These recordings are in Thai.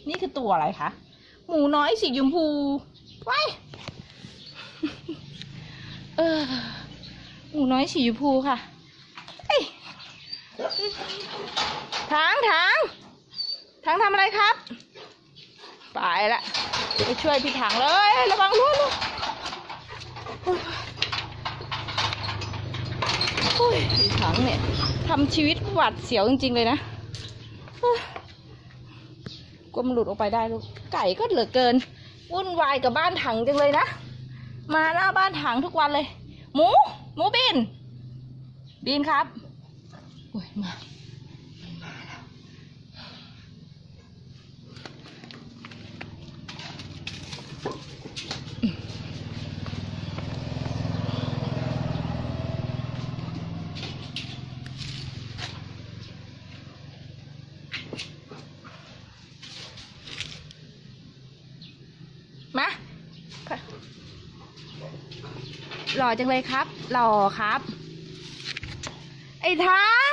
นี่คือตัวอะไรคะหมูน้อยสีชมพูไว้หมูน้อยสีชมพูค่ะถังทำอะไรครับไปละไปช่วยพี่ถังเลยระวังลูกพี่ถังเนี่ยทำชีวิตหวาดเสียวจริงๆเลยนะกลัวมันหลุดออกไปได้ลูกไก่ก็เหลือเกินวุ่นวายกับบ้านถังจังเลยนะมาหน้าบ้านถังทุกวันเลยหมูบินครับโอ้ยมาหล่อจังเลยครับหล่อครับไอ้ทาง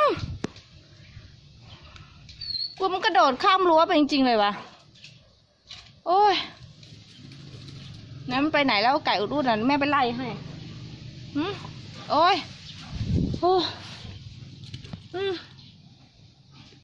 กูมันกระโดดข้ามรั้วไปจริงๆเลยวะโอ้ยงั้นมันไปไหนแล้วไก่อุดๆน่ะแม่ไปไล่ให้โอ้ย